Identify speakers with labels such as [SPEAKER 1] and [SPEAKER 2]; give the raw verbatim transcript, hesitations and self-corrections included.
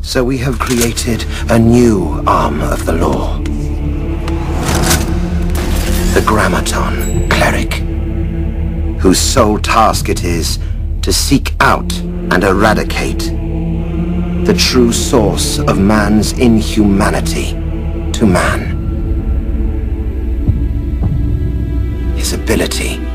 [SPEAKER 1] So we have created a new arm of the law. The Grammaton Cleric, whose sole task it is to seek out and eradicate the true source of man's inhumanity to man. His ability